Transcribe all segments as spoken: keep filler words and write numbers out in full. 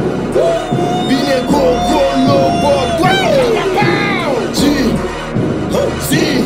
Bine go go lobo. G C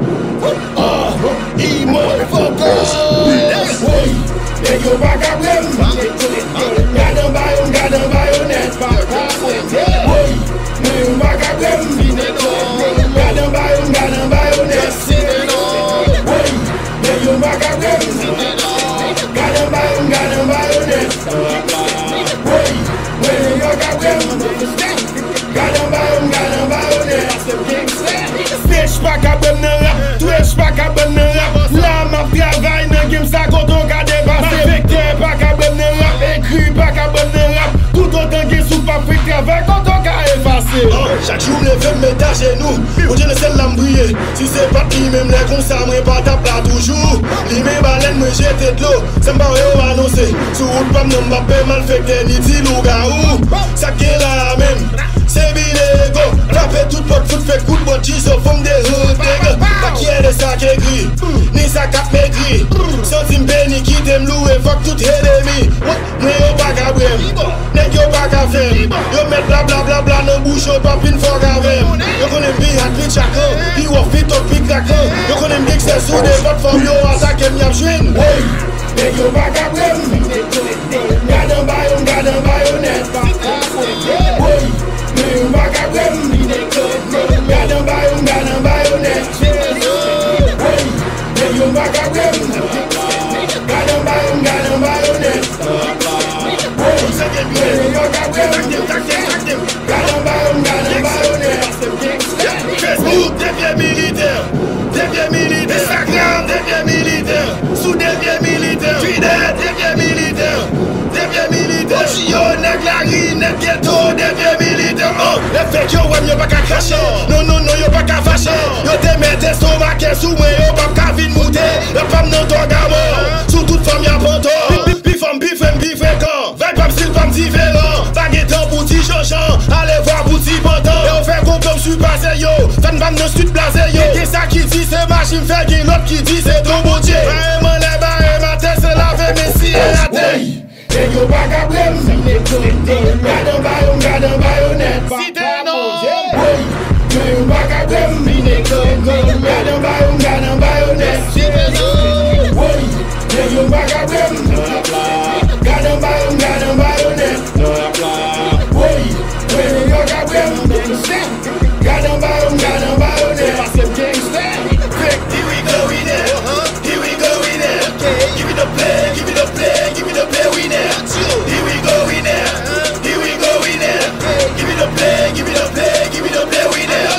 A E motherfuckers. Boy, they go back up them. Got them by them, got them by your net. Boy, they go back up them. Got them by them, got them by your net. Boy, they go back up them. Got them by them, got them by your net. Boy, when you got them, got them by them, got them by your net. Bitch back up them rap, twitch back up them rap. La ma travaille dans game ça quand on a dépassé. Vecteur back up them rap, écrit back up them rap. Tout autant que sous pas fait travail quand on a effacé. Chaque jour me lève me mettre à genoux. Pour Dieu le ciel l'a briller. Si c'est pas qui même les comme ça moi pas tape là toujours. Li mes baleines me jeter de l'eau. C'est pas yo annoncer. Sur route pas me m'appelle mal fait que ni dit loup-garou. Ça qui est là même. C'est bilégo. Tapé tout pot foot fait coup de botte qui se font des routes dégueu. Pas qui est de ça qui est gris. Ni ça cap maigri. Centime béni qui t'aime louer. Fuck tout ennemi. Mais yo pas qu'à brem. Nèg yo pas qu'à faire. Yo met bla bla bla bla dans bouche au papine fort avec. Yo connais bien hat pit chacun. Puis on fit au pic craquant. Yo connais bien que c'est sous des bottes forme yo attaque m'y jouine. Hey, nèg yo pas qu'à brem. Got by them, got them by your net. Hey, nèg yo pas qu'à brem. Got them by them, got them by your net. Hey, nèg yo pas qu'à brem. Got them by them, got them by your net. Hey, nèg yo pas qu'à brem. Got them by them, got them by your net. Facebook devient militaire. Devient militaire. Instagram devient militaire. Sous devient militaire. Twitter devient militaire. Devient militaire. Ochio, nèg la ri, nèg ghetto devient militaire. Oh, les fake yo wèm yo pas qu'à cracher. Non, non, non, yo pas qu'à fâcher. Yo te mette estomac sous moi, yo pas qu'à vin mouter. Yo pas m'non ton gamin. Sous toute femme y'a panto. Bifam, bifem, biféquant. Veille pas m'style, pas m'différent. Baguettant pour ti chochan. Allez voir pour ti pantan. Et on fait comme comme j'suis passé yo. Fan bam no suite blasé yo. Qu'est ça qui dit c'est machine fait qui l'autre qui dit c'est ton bon Dieu. Vraiment les barres ma tête c'est la vie messie et la tête. Nèg yo pas qu'à brem. Got them by them, got them by your net. Si t'es non. Nèg yo pas qu'à brem. Got them by them, got them by your net. Nèg yo pas qu'à brem. Got them by them, got them by your net. Nèg yo qu'à brem. Got them by them, got them by your net. Here we go in there. Here we go in there. Give me the play, give me the play, give me the play we there. Here we go in there. Here we go in there. Give me the play, give me the play, give me the play we there.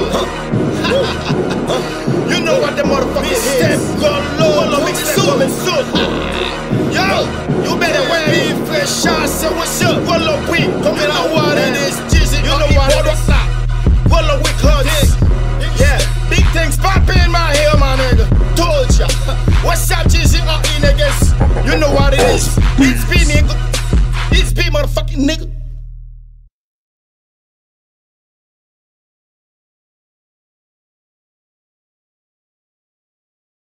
You know what the motherfucker step go low, big step coming soon. Yo, you better wear me fresh shots. Say what's up? Roll up week, come in our water. This jizzy, you know what? Roll up week hugs. Yeah, big things poppin' in my hair, my nigga. Told ya. What's up, Jizzy? Uh, in niggas. You know what it is. It's